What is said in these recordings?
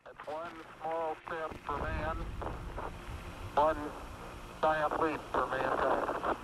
It's one small step for man, one giant leap for mankind.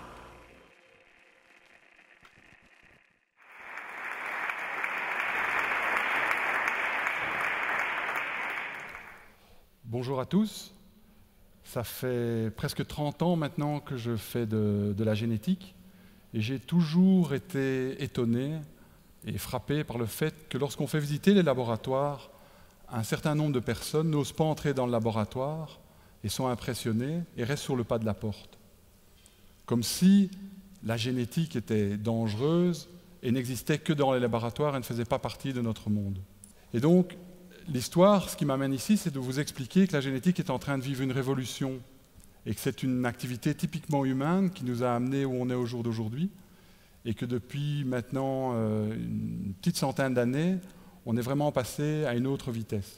Bonjour à tous. Ça fait presque 30 ans maintenant que je fais de la génétique et j'ai toujours été étonné et frappé par le fait que lorsqu'on fait visiter les laboratoires, un certain nombre de personnes n'osent pas entrer dans le laboratoire et sont impressionnées et restent sur le pas de la porte. Comme si la génétique était dangereuse et n'existait que dans les laboratoires et ne faisait pas partie de notre monde. Et donc, l'histoire, ce qui m'amène ici, c'est de vous expliquer que la génétique est en train de vivre une révolution et que c'est une activité typiquement humaine qui nous a amenés où on est au jour d'aujourd'hui et que depuis maintenant une petite centaine d'années, on est vraiment passé à une autre vitesse.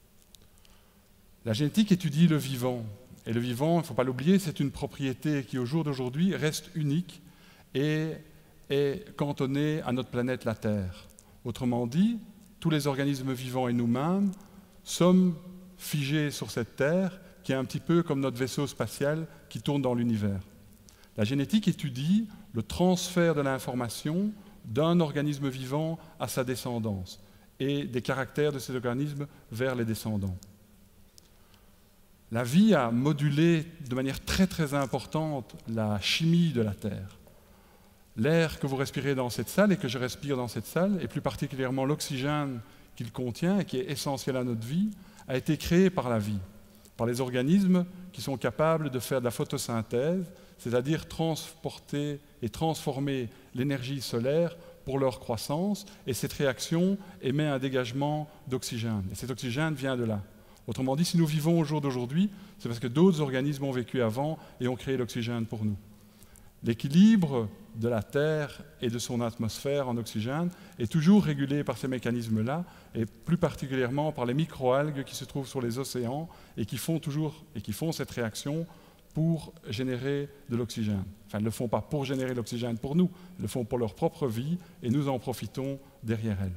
La génétique étudie le vivant. Et le vivant, il ne faut pas l'oublier, c'est une propriété qui au jour d'aujourd'hui reste unique et est cantonnée à notre planète, la Terre. Autrement dit, tous les organismes vivants et nous-mêmes sommes figés sur cette Terre qui est un petit peu comme notre vaisseau spatial qui tourne dans l'univers. La génétique étudie le transfert de l'information d'un organisme vivant à sa descendance et des caractères de cet organisme vers les descendants. La vie a modulé de manière très très importante la chimie de la Terre. L'air que vous respirez dans cette salle et que je respire dans cette salle, et plus particulièrement l'oxygène qu'il contient et qui est essentiel à notre vie, a été créé par la vie, par les organismes qui sont capables de faire de la photosynthèse, c'est-à-dire transporter et transformer l'énergie solaire pour leur croissance, et cette réaction émet un dégagement d'oxygène. Et cet oxygène vient de là. Autrement dit, si nous vivons au jour d'aujourd'hui, c'est parce que d'autres organismes ont vécu avant et ont créé l'oxygène pour nous. L'équilibre de la Terre et de son atmosphère en oxygène est toujours régulé par ces mécanismes-là, et plus particulièrement par les microalgues qui se trouvent sur les océans et qui font cette réaction pour générer de l'oxygène. Enfin, ils ne le font pas pour générer l'oxygène pour nous, ils le font pour leur propre vie et nous en profitons derrière elles.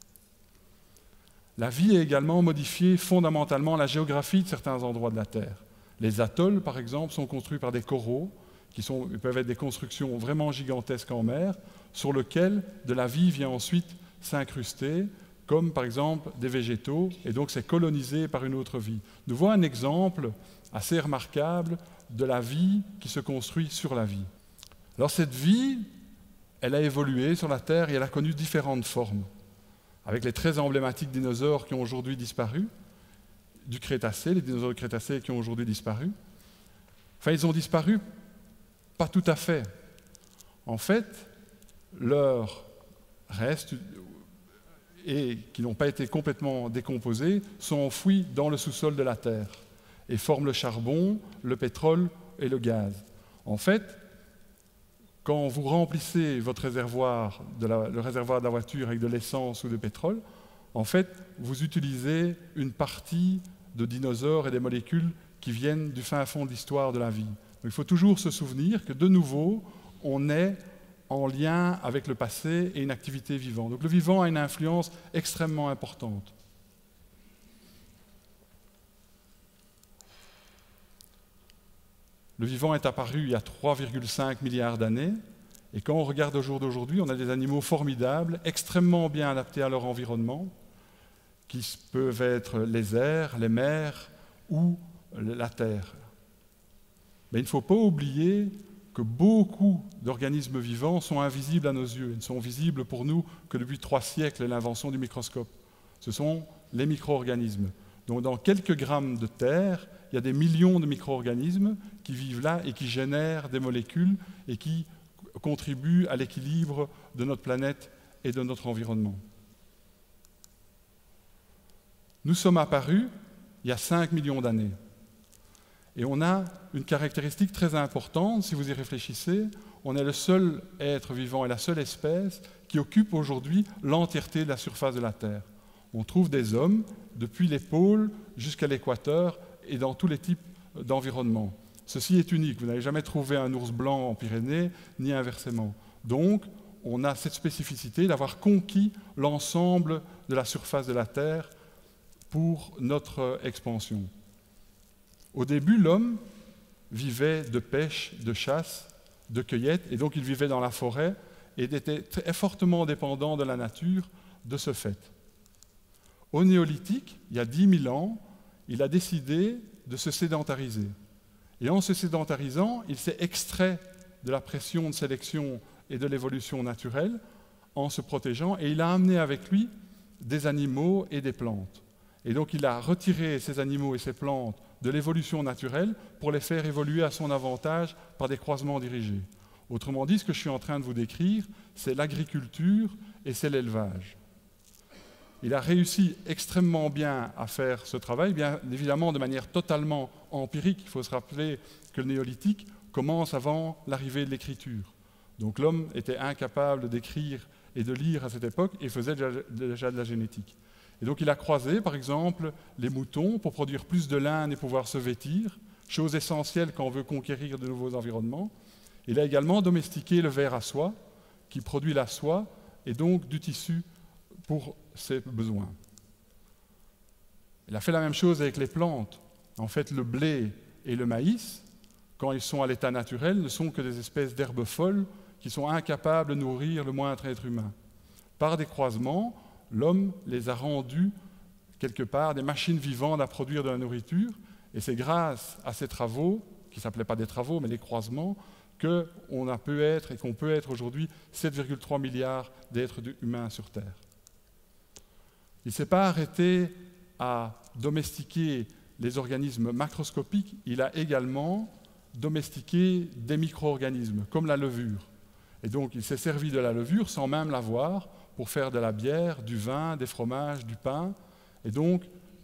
La vie a également modifié fondamentalement la géographie de certains endroits de la Terre. Les atolls, par exemple, sont construits par des coraux, qui peuvent être des constructions vraiment gigantesques en mer, sur lesquelles de la vie vient ensuite s'incruster, comme par exemple des végétaux, et donc c'est colonisé par une autre vie. Nous voyons un exemple assez remarquable de la vie qui se construit sur la vie. Alors cette vie, elle a évolué sur la Terre et elle a connu différentes formes, avec les très emblématiques dinosaures qui ont aujourd'hui disparu, du Crétacé, les dinosaures crétacés qui ont aujourd'hui disparu. Enfin, ils ont disparu pas tout à fait. En fait, leurs restes, et qui n'ont pas été complètement décomposés, sont enfouis dans le sous-sol de la Terre et forment le charbon, le pétrole et le gaz. En fait, quand vous remplissez votre réservoir, le réservoir de la voiture avec de l'essence ou du pétrole, en fait, vous utilisez une partie de dinosaures et des molécules qui viennent du fin fond de l'histoire de la vie. Donc, il faut toujours se souvenir que, de nouveau, on est en lien avec le passé et une activité vivante. Donc le vivant a une influence extrêmement importante. Le vivant est apparu il y a 3,5 milliards d'années, et quand on regarde au jour d'aujourd'hui, on a des animaux formidables, extrêmement bien adaptés à leur environnement, qui peuvent être les airs, les mers ou la terre. Mais il ne faut pas oublier que beaucoup d'organismes vivants sont invisibles à nos yeux. Ils ne sont visibles pour nous que depuis 3 siècles et l'invention du microscope. Ce sont les micro-organismes. Donc dans quelques grammes de terre, il y a des millions de micro-organismes qui vivent là et qui génèrent des molécules et qui contribuent à l'équilibre de notre planète et de notre environnement. Nous sommes apparus il y a 5 millions d'années. Et on a une caractéristique très importante, si vous y réfléchissez, on est le seul être vivant et la seule espèce qui occupe aujourd'hui l'entièreté de la surface de la Terre. On trouve des hommes depuis les pôles jusqu'à l'équateur et dans tous les types d'environnements. Ceci est unique, vous n'avez jamais trouvé un ours blanc en Pyrénées, ni inversement. Donc, on a cette spécificité d'avoir conquis l'ensemble de la surface de la Terre pour notre expansion. Au début, l'homme vivait de pêche, de chasse, de cueillette, et donc il vivait dans la forêt et était très fortement dépendant de la nature de ce fait. Au néolithique, il y a 10 000 ans, il a décidé de se sédentariser. Et en se sédentarisant, il s'est extrait de la pression de sélection et de l'évolution naturelle en se protégeant, et il a amené avec lui des animaux et des plantes. Et donc il a retiré ces animaux et ces plantes de l'évolution naturelle pour les faire évoluer à son avantage par des croisements dirigés. Autrement dit, ce que je suis en train de vous décrire, c'est l'agriculture et c'est l'élevage. Il a réussi extrêmement bien à faire ce travail, bien évidemment de manière totalement empirique. Il faut se rappeler que le néolithique commence avant l'arrivée de l'écriture. Donc l'homme était incapable d'écrire et de lire à cette époque et faisait déjà de la génétique. Et donc il a croisé, par exemple, les moutons pour produire plus de laine et pouvoir se vêtir, chose essentielle quand on veut conquérir de nouveaux environnements. Il a également domestiqué le ver à soie, qui produit la soie et donc du tissu pour ses besoins. Il a fait la même chose avec les plantes. En fait, le blé et le maïs, quand ils sont à l'état naturel, ne sont que des espèces d'herbes folles qui sont incapables de nourrir le moindre être humain. Par des croisements, l'homme les a rendus, quelque part, des machines vivantes à produire de la nourriture, et c'est grâce à ces travaux, qui ne s'appelaient pas des travaux, mais les croisements, qu'on a pu être et qu'on peut être aujourd'hui 7,3 milliards d'êtres humains sur Terre. Il ne s'est pas arrêté à domestiquer les organismes macroscopiques, il a également domestiqué des micro-organismes, comme la levure. Et donc il s'est servi de la levure sans même l'avoir pour faire de la bière, du vin, des fromages, du pain. Et donc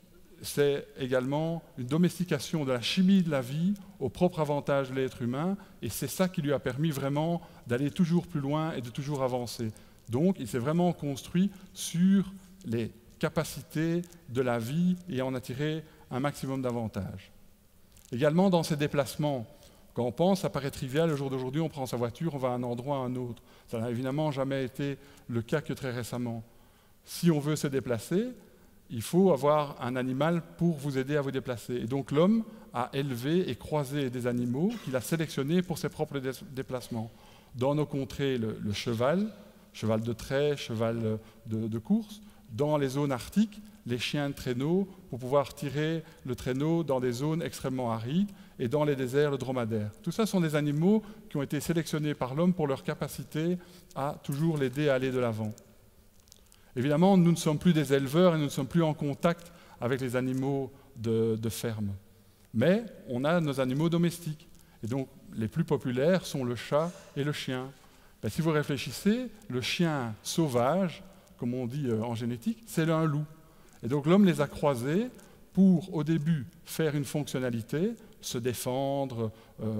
c'est également une domestication de la chimie de la vie au propre avantage de l'être humain, et c'est ça qui lui a permis vraiment d'aller toujours plus loin et de toujours avancer. Donc il s'est vraiment construit sur les capacités de la vie et en a tiré un maximum d'avantages. Également dans ses déplacements, quand on pense, ça paraît trivial, le jour d'aujourd'hui on prend sa voiture, on va à un endroit à un autre. Ça n'a évidemment jamais été le cas que très récemment. Si on veut se déplacer, il faut avoir un animal pour vous aider à vous déplacer. Et donc l'homme a élevé et croisé des animaux qu'il a sélectionnés pour ses propres déplacements. Dans nos contrées, le cheval de trait, cheval de course. Dans les zones arctiques, les chiens de traîneau pour pouvoir tirer le traîneau dans des zones extrêmement arides, et dans les déserts, le dromadaire. Tout ça sont des animaux qui ont été sélectionnés par l'homme pour leur capacité à toujours l'aider à aller de l'avant. Évidemment, nous ne sommes plus des éleveurs et nous ne sommes plus en contact avec les animaux de ferme. Mais on a nos animaux domestiques. Et donc, les plus populaires sont le chat et le chien. Si vous réfléchissez, le chien sauvage, comme on dit en génétique, c'est un loup. Et donc l'homme les a croisés pour, au début, faire une fonctionnalité, se défendre,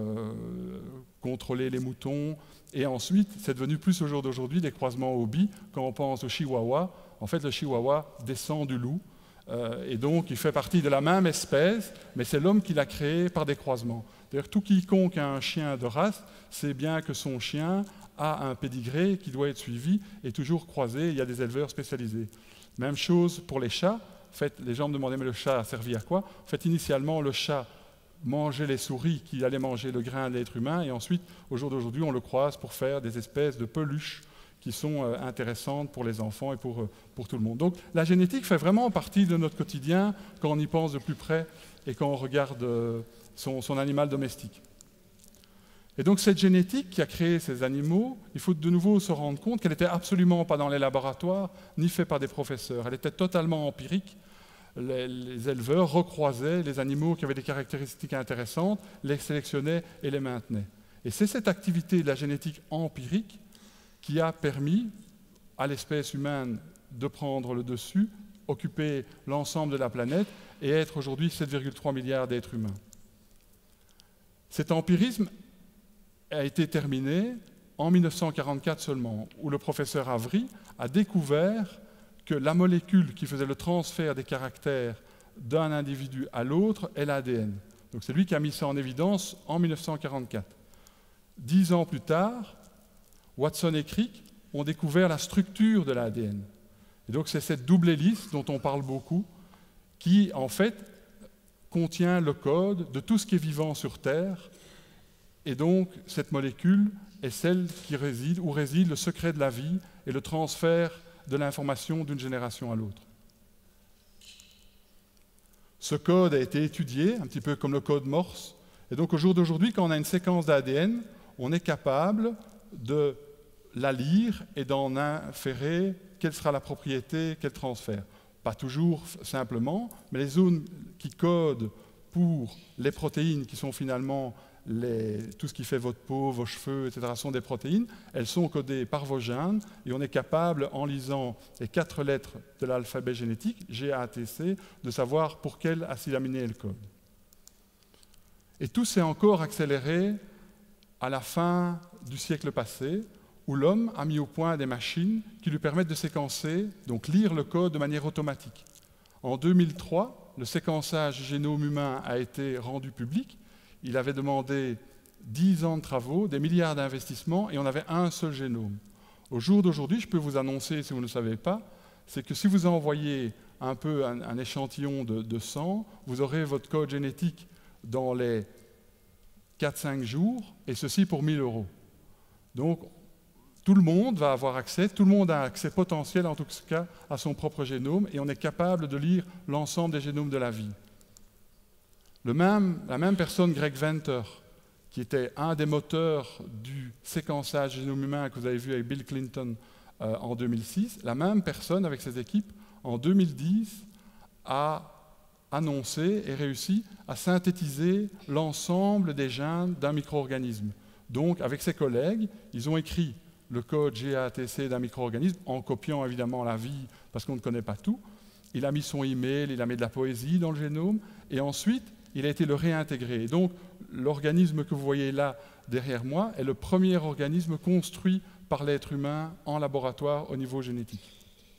contrôler les moutons, et ensuite, c'est devenu plus au jour d'aujourd'hui des croisements hobby. Quand on pense au chihuahua, en fait, le chihuahua descend du loup, et donc il fait partie de la même espèce, mais c'est l'homme qui l'a créé par des croisements. D'ailleurs, tout quiconque a un chien de race sait bien que son chien a un pédigré qui doit être suivi et toujours croisé. Il y a des éleveurs spécialisés. Même chose pour les chats. En fait, les gens me demandaient, mais le chat a servi à quoi? En fait, initialement, le chat mangeait les souris qui allaient manger le grain de l'être humain, et ensuite, au jour d'aujourd'hui, on le croise pour faire des espèces de peluches qui sont intéressantes pour les enfants et pour tout le monde. Donc, la génétique fait vraiment partie de notre quotidien quand on y pense de plus près et quand on regarde son animal domestique. Et donc cette génétique qui a créé ces animaux, il faut de nouveau se rendre compte qu'elle n'était absolument pas dans les laboratoires, ni faite par des professeurs. Elle était totalement empirique. Les éleveurs recroisaient les animaux qui avaient des caractéristiques intéressantes, les sélectionnaient et les maintenaient. Et c'est cette activité de la génétique empirique qui a permis à l'espèce humaine de prendre le dessus, occuper l'ensemble de la planète et être aujourd'hui 7,3 milliards d'êtres humains. Cet empirisme a été terminé en 1944 seulement, où le professeur Avery a découvert que la molécule qui faisait le transfert des caractères d'un individu à l'autre est l'ADN. Donc c'est lui qui a mis ça en évidence en 1944. 10 ans plus tard, Watson et Crick ont découvert la structure de l'ADN. Et donc c'est cette double hélice dont on parle beaucoup, qui, en fait, contient le code de tout ce qui est vivant sur Terre. Et donc, cette molécule est celle où réside le secret de la vie et le transfert de l'information d'une génération à l'autre. Ce code a été étudié, un petit peu comme le code Morse. Et donc, au jour d'aujourd'hui, quand on a une séquence d'ADN, on est capable de la lire et d'en inférer quelle sera la propriété, quel transfert. Pas toujours simplement, mais les zones qui codent pour les protéines qui sont finalement tout ce qui fait votre peau, vos cheveux, etc., sont des protéines, elles sont codées par vos gènes et on est capable, en lisant les 4 lettres de l'alphabet génétique, GATC, de savoir pour quel acide aminé est le code. Et tout s'est encore accéléré à la fin du siècle passé, où l'homme a mis au point des machines qui lui permettent de séquencer, donc lire le code de manière automatique. En 2003, le séquençage du génome humain a été rendu public. Il avait demandé 10 ans de travaux, des milliards d'investissements, et on avait un seul génome. Au jour d'aujourd'hui, je peux vous annoncer, si vous ne le savez pas, c'est que si vous envoyez un peu un échantillon de sang, vous aurez votre code génétique dans les 4-5 jours, et ceci pour 1 000 €. Donc, tout le monde va avoir accès, tout le monde a accès potentiel, en tout cas, à son propre génome, et on est capable de lire l'ensemble des génomes de la vie. La même personne, Greg Venter, qui était un des moteurs du séquençage du génome humain que vous avez vu avec Bill Clinton en 2006, la même personne, avec ses équipes, en 2010, a annoncé et réussi à synthétiser l'ensemble des gènes d'un micro-organisme. Donc, avec ses collègues, ils ont écrit le code GATC d'un micro-organisme, en copiant évidemment la vie, parce qu'on ne connaît pas tout. Il a mis son email, il a mis de la poésie dans le génome, et ensuite, il a été le réintégrer. Et donc, l'organisme que vous voyez là, derrière moi, est le premier organisme construit par l'être humain en laboratoire au niveau génétique.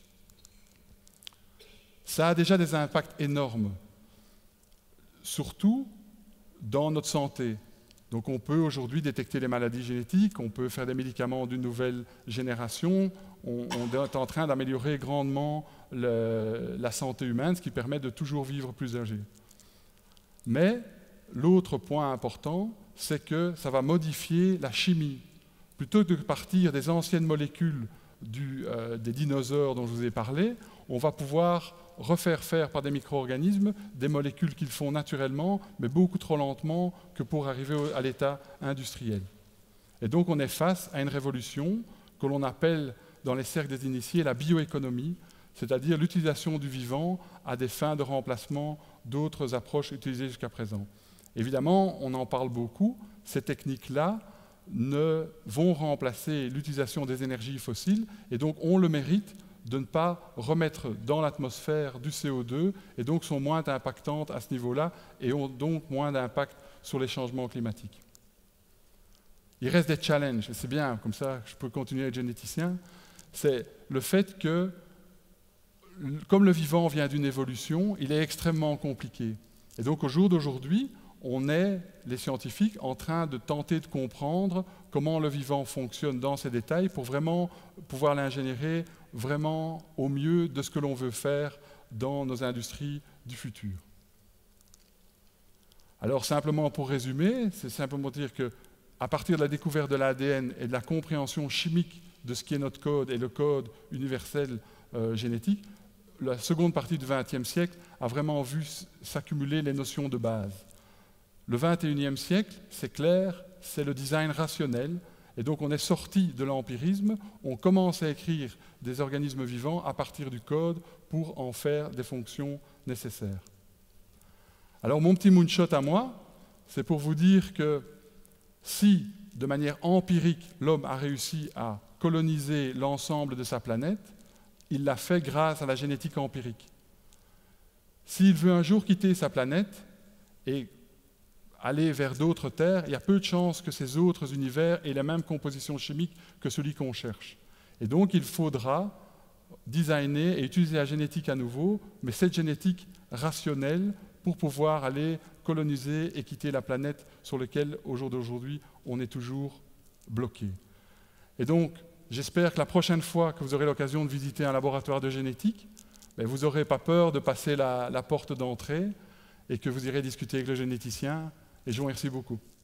Ça a déjà des impacts énormes, surtout dans notre santé. Donc on peut aujourd'hui détecter les maladies génétiques, on peut faire des médicaments d'une nouvelle génération, on est en train d'améliorer grandement la santé humaine, ce qui permet de toujours vivre plus âgé. Mais l'autre point important, c'est que ça va modifier la chimie. Plutôt que de partir des anciennes molécules des dinosaures dont je vous ai parlé, on va pouvoir refaire faire par des micro-organismes des molécules qu'ils font naturellement, mais beaucoup trop lentement que pour arriver à l'état industriel. Et donc on est face à une révolution que l'on appelle dans les cercles des initiés la bioéconomie, c'est-à-dire l'utilisation du vivant à des fins de remplacement d'autres approches utilisées jusqu'à présent. Évidemment, on en parle beaucoup, ces techniques-là ne vont remplacer l'utilisation des énergies fossiles et donc ont le mérite de ne pas remettre dans l'atmosphère du CO2 et donc sont moins impactantes à ce niveau-là et ont donc moins d'impact sur les changements climatiques. Il reste des challenges, et c'est bien, comme ça je peux continuer à être généticien, c'est le fait que, comme le vivant vient d'une évolution, il est extrêmement compliqué. Et donc au jour d'aujourd'hui, on est, les scientifiques, en train de tenter de comprendre comment le vivant fonctionne dans ses détails pour vraiment pouvoir l'ingénierer vraiment au mieux de ce que l'on veut faire dans nos industries du futur. Alors simplement pour résumer, c'est simplement dire qu'à partir de la découverte de l'ADN et de la compréhension chimique de ce qui est notre code et le code universel génétique, la seconde partie du XXe siècle a vraiment vu s'accumuler les notions de base. Le XXIe siècle, c'est clair, c'est le design rationnel, et donc on est sorti de l'empirisme, on commence à écrire des organismes vivants à partir du code pour en faire des fonctions nécessaires. Alors mon petit moonshot à moi, c'est pour vous dire que si, de manière empirique, l'homme a réussi à coloniser l'ensemble de sa planète, il l'a fait grâce à la génétique empirique. S'il veut un jour quitter sa planète et aller vers d'autres terres, il y a peu de chances que ces autres univers aient la même composition chimique que celui qu'on cherche. Et donc il faudra designer et utiliser la génétique à nouveau, mais cette génétique rationnelle pour pouvoir aller coloniser et quitter la planète sur laquelle, au jour d'aujourd'hui, on est toujours bloqué. Et donc, j'espère que la prochaine fois que vous aurez l'occasion de visiter un laboratoire de génétique, ben, vous n'aurez pas peur de passer la porte d'entrée et que vous irez discuter avec le généticien. Et je vous remercie beaucoup.